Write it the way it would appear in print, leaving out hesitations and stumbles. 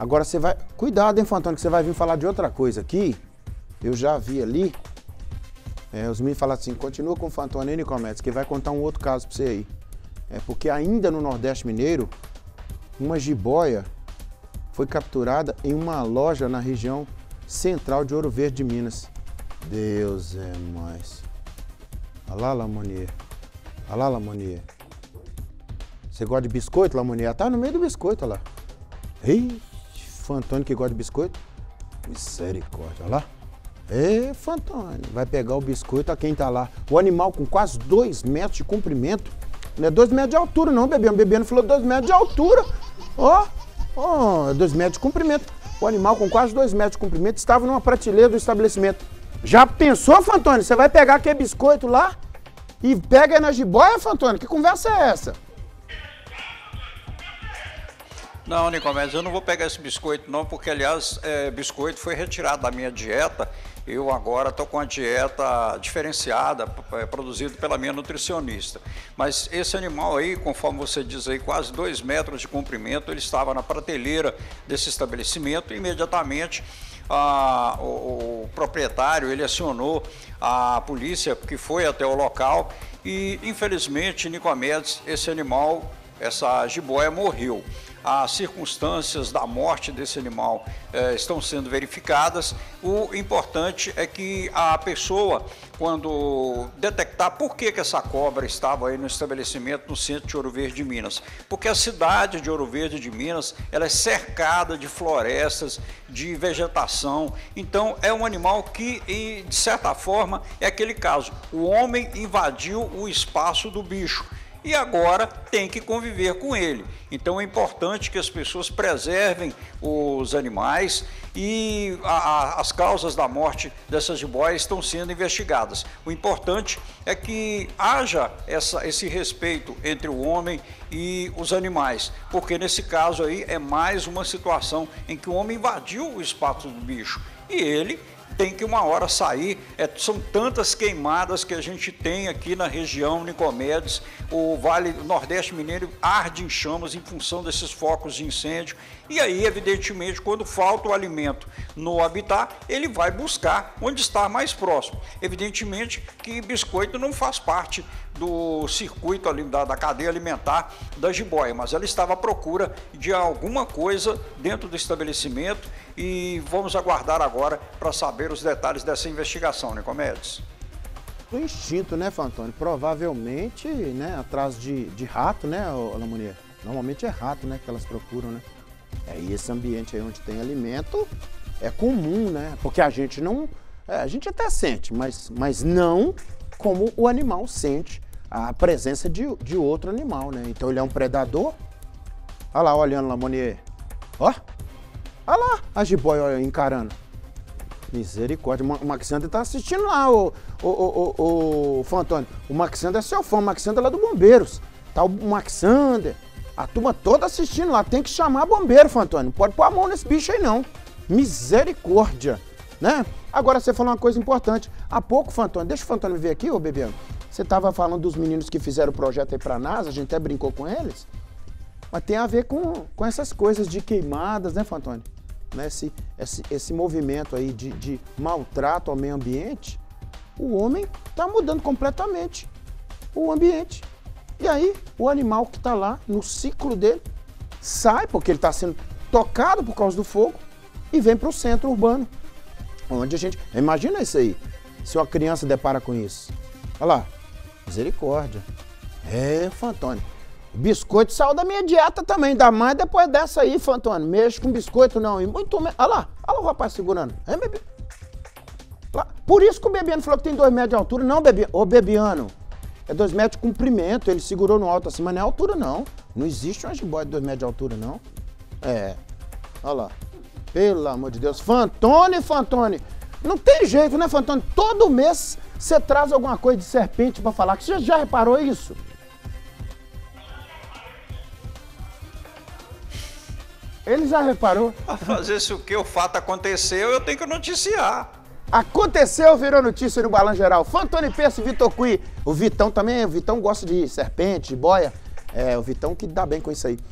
Agora você vai... Cuidado, hein, Fantônio, que você vai vir falar de outra coisa aqui. Eu já vi ali. Os meninos falaram assim, continua com o Fantônio aí, Nicomedes, que vai contar um outro caso pra você aí. Porque ainda no Nordeste Mineiro, uma jiboia foi capturada em uma loja na região central de Ouro Verde de Minas. Deus é mais. Olha lá, Lamonier. Olha lá, Lamonier. Você gosta de biscoito, Lamonier? Ela tá no meio do biscoito, olha lá. Ei, Fantônio que gosta de biscoito. Misericórdia, olha lá. Ei, Fantônio, vai pegar o biscoito a quem tá lá. O animal com quase 2 metros de comprimento. Não é 2 metros de altura não, bebê. O bebê não falou 2 metros de altura. Ó, 2 metros de comprimento. O animal com quase 2 metros de comprimento estava numa prateleira do estabelecimento. Já pensou, Fantônio? Você vai pegar aquele biscoito lá e pega aí na jiboia, Fantônio? Que conversa é essa? Não, Nicomedes, eu não vou pegar esse biscoito não, porque, aliás, biscoito foi retirado da minha dieta. Eu agora estou com a dieta diferenciada, produzida pela minha nutricionista. Mas esse animal aí, conforme você diz aí, quase 2 metros de comprimento, ele estava na prateleira desse estabelecimento e imediatamente o proprietário, ele acionou a polícia que foi até o local e, infelizmente, Nicomedes, esse animal, essa jiboia morreu. As circunstâncias da morte desse animal estão sendo verificadas. O importante é que a pessoa, quando detectar por que essa cobra estava aí no estabelecimento no centro de Ouro Verde de Minas, porque a cidade de Ouro Verde de Minas ela é cercada de florestas, de vegetação, então é um animal que, de certa forma, é aquele caso, o homem invadiu o espaço do bicho e agora tem que conviver com ele. Então é importante que as pessoas preservem os animais e as causas da morte dessas jiboias estão sendo investigadas. O importante é que haja esse respeito entre o homem e os animais, porque nesse caso aí é mais uma situação em que o homem invadiu o espaço do bicho e ele tem que uma hora sair. São tantas queimadas que a gente tem aqui na região Nicomedes, o Vale do Nordeste Mineiro arde em chamas em função desses focos de incêndio, e aí evidentemente quando falta o alimento no habitat, ele vai buscar onde está mais próximo. Evidentemente que biscoito não faz parte do circuito ali da cadeia alimentar da jiboia, mas ela estava à procura de alguma coisa dentro do estabelecimento e vamos aguardar agora para saber os detalhes dessa investigação, Nicomedes. Do instinto, né, Fantônio? Provavelmente, né, atrás de rato, né, Lamonier? Normalmente é rato, né, que elas procuram, né? E esse ambiente aí onde tem alimento é comum, né? Porque a gente não... a gente até sente, mas não como o animal sente a presença de outro animal, né? Então ele é um predador. Olha lá, olhando, Lamonier. Ó! Olha lá, a jiboia encarando. Misericórdia, o Maxander tá assistindo lá, o Fantônio. O Maxander é seu fã, o Maxander é lá do Bombeiros. Tá o Maxander, a turma toda assistindo lá. Tem que chamar bombeiro, Fantônio. Não pode pôr a mão nesse bicho aí, não. Misericórdia, né? Agora você falou uma coisa importante. Há pouco, Fantônio, deixa o Fantônio ver aqui, ô Bebiano. Você tava falando dos meninos que fizeram o projeto aí pra NASA, a gente até brincou com eles. Mas tem a ver com essas coisas de queimadas, né, Fantônio? Né? Esse movimento aí de maltrato ao meio ambiente, o homem está mudando completamente o ambiente. E aí, o animal que está lá no ciclo dele sai, porque ele está sendo tocado por causa do fogo, e vem para o centro urbano. Onde a gente... Imagina isso aí, se uma criança depara com isso. Olha lá, misericórdia. Fantônio. Biscoito saiu da minha dieta também, ainda mais depois dessa aí, Fantônio. Mexe com biscoito não, e muito menos. Olha lá o rapaz segurando. Bebê? Por isso que o Bebiano falou que tem 2 metros de altura. Não, ô Bebiano, é 2 metros de comprimento. Ele segurou no alto assim, mas não é altura não. Não existe uma jiboia de 2 metros de altura não. Olha lá. Pelo amor de Deus. Fantônio. Não tem jeito, né, Fantônio? Todo mês você traz alguma coisa de serpente pra falar. Você já reparou isso? Ele já reparou? A fazer se o que o fato aconteceu, eu tenho que noticiar. Aconteceu, virou notícia no Balanço Geral. Fantônio Percy e Vitor Cui. O Vitão também, o Vitão gosta de serpente, de boia. O Vitão que dá bem com isso aí.